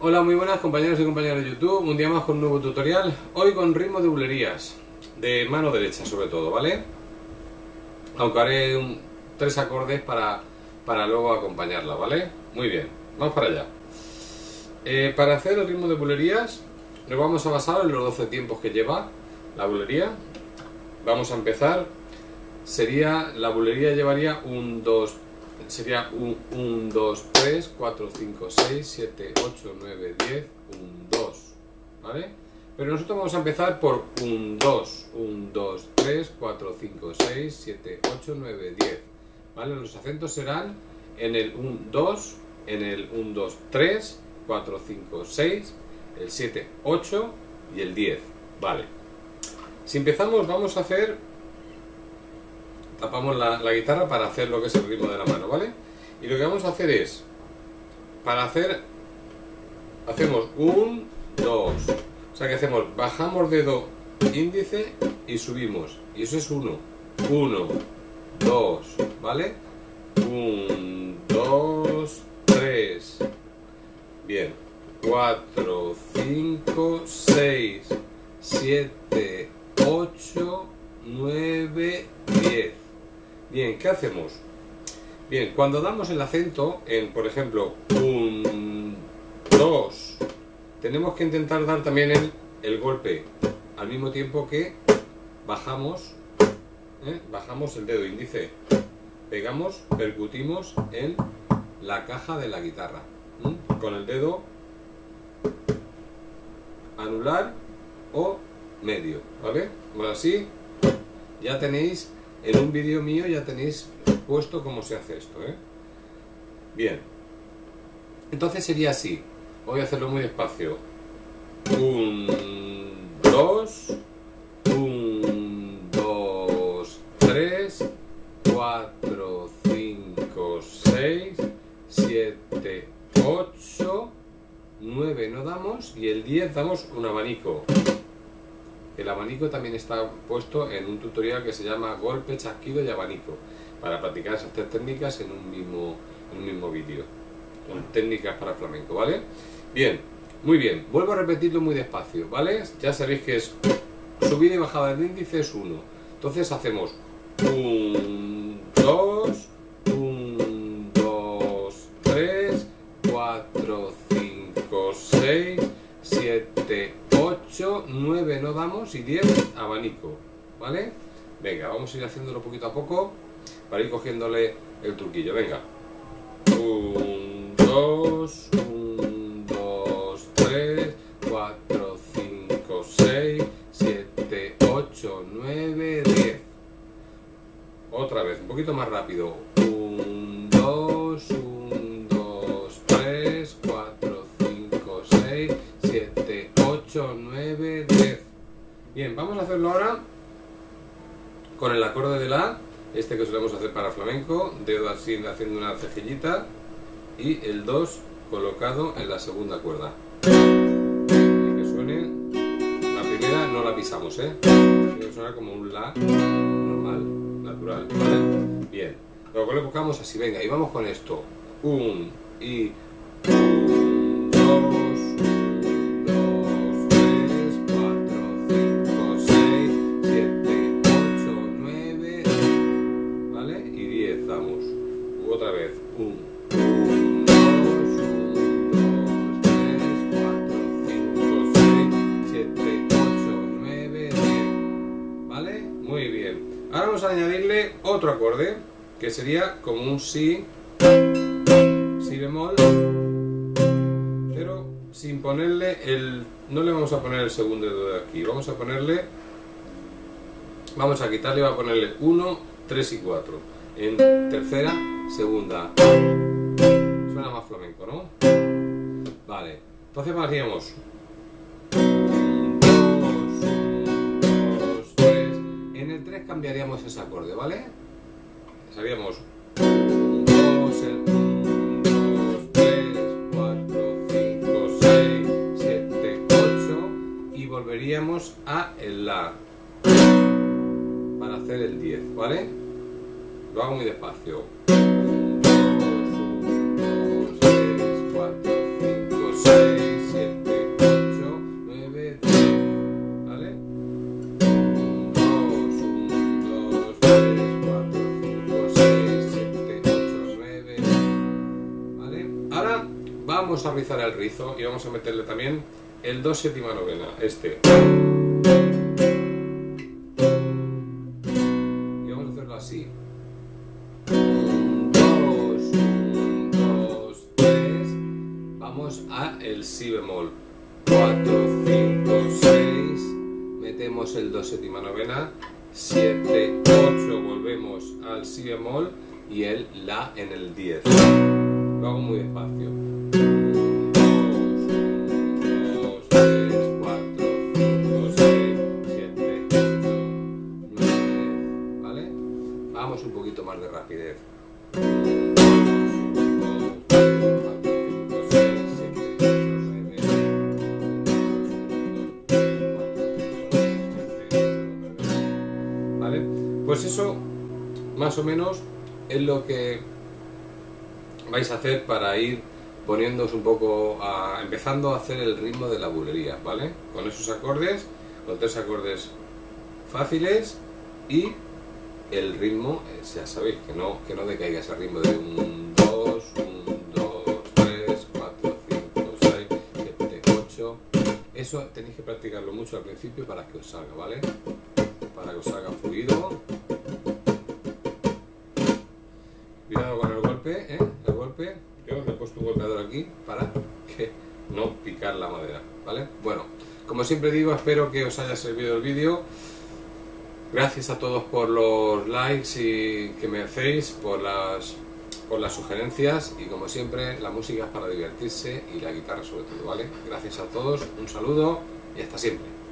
Hola, muy buenas compañeros y compañeras de YouTube, un día más con un nuevo tutorial, hoy con ritmo de bulerías, de mano derecha sobre todo, ¿vale? Aunque haré 3 acordes para luego acompañarla, ¿vale? Muy bien, vamos para allá. Para hacer el ritmo de bulerías nos vamos a basar en los 12 tiempos que lleva la bulería. Vamos a empezar, la bulería llevaría 1, 2, sería 1, 2, 3, 4, 5, 6, 7, 8, 9, 10, 1, 2, ¿vale? Pero nosotros vamos a empezar por 1, 2, 1, 2, 3, 4, 5, 6, 7, 8, 9, 10, ¿vale? Los acentos serán en el 1, 2, en el 1, 2, 3, 4, 5, 6, el 7, 8 y el 10, ¿vale? Si empezamos vamos a hacer... Tapamos la guitarra para hacer lo que es el ritmo de la mano, ¿vale? Y lo que vamos a hacer es, hacemos 1, 2, o sea que hacemos, bajamos dedo índice y subimos, y eso es 1, 1, 2, ¿vale? 1, 2, 3, bien, 4, 5, 6, 7, 8, 9, 10. Bien, ¿qué hacemos? Bien, cuando damos el acento en, por ejemplo, 1, 2, tenemos que intentar dar también el golpe al mismo tiempo que bajamos el dedo índice, pegamos, percutimos en la caja de la guitarra, con el dedo anular o medio, ¿vale? Bueno, así ya tenéis, en un vídeo mío ya tenéis puesto cómo se hace esto, ¿eh? Bien, entonces sería así, voy a hacerlo muy despacio, 1, 2, 1, 2, 3, 4, 5, 6, 7, 8, 9 no damos y el 10 damos un abanico. El abanico también está puesto en un tutorial que se llama golpe, chasquido y abanico, para practicar esas 3 técnicas en un mismo vídeo. Son técnicas para flamenco, ¿vale? Bien, muy bien. Vuelvo a repetirlo muy despacio, ¿vale? Ya sabéis que es subida y bajada del índice es 1. Entonces hacemos 1, 2, 1, 2, 3, 4, 5, 6, 7, 8, 9 no damos y 10 abanico, ¿vale? Venga, vamos a ir haciéndolo poquito a poco para ir cogiéndole el truquillo. Venga, 1, 2, 1, 2, 3, 4, 5, 6, 7, 8, 9, 10. Otra vez, un poquito más rápido. 1, 2, 1, 2, 3, 4, 5, 6, 7, 8, 9, 10. Bien, vamos a hacerlo ahora con el acorde de la, este que solemos hacer para flamenco, dedo así haciendo una cejillita y el 2 colocado en la segunda cuerda. Y que suene, la primera no la pisamos, tiene que sonar como un la normal, natural, ¿vale? Bien, luego le colocamos así, venga, y vamos con esto. 1 y 1, 2, 2, 3, 4, 5, 6, 7, 8, 9, ¿vale? Y 10 damos. Otra vez. 1, 2, 3, 4, 5, 6, 7, 8, 9, 10. ¿Vale? Muy bien. Ahora vamos a añadirle otro acorde, que sería como un si bemol, pero sin ponerle no le vamos a poner el segundo dedo de aquí, vamos a quitarle, va a ponerle 1, 3 y 4, en tercera, segunda, suena más flamenco, ¿no? Vale, entonces haríamos 1, 2, 3, en el 3 cambiaríamos ese acorde, ¿vale? Haríamos 1, 2, 2, 3, 4, 5, 6, 7, 8 y volveríamos a el la para hacer el 10, ¿vale? Lo hago muy despacio. 1, 2, 3, 4, 5, 6, vamos a rizar el rizo y vamos a meterle también el do séptima novena, este. Y vamos a hacerlo así. 1, 2, 3. Vamos a el si bemol. 4, 5, 6. Metemos el do séptima novena. 7, 8. Volvemos al si bemol y el la en el 10. Lo hago muy despacio. 2, 3, 4, 5, 6, 7, 8, 9. ¿Vale? Vamos un poquito más de rapidez. 2, 3, 4, 5, 6, 7, 8, 9. 1, 2, 3, 4, 5, 6, 7, 8, 9. ¿Vale? Pues eso, más o menos, es lo que vais a hacer para ir poniéndoos un poco empezando a hacer el ritmo de la bulería, ¿vale? Con esos acordes, con 3 acordes fáciles y el ritmo, ya sabéis, que no decaiga ese ritmo de 1, 2, 1, 2, 3, 4, 5, 6, 7, 8. Eso tenéis que practicarlo mucho al principio para que os salga, ¿vale? Para que os salga fluido. Cuidado con el golpe, ¿eh? El golpe. Yo le he puesto un golpeador aquí para que no picar la madera, ¿vale? Bueno, como siempre digo, espero que os haya servido el vídeo. Gracias a todos por los likes que me hacéis, por las sugerencias y como siempre, la música es para divertirse y la guitarra sobre todo, ¿vale? Gracias a todos, un saludo y hasta siempre.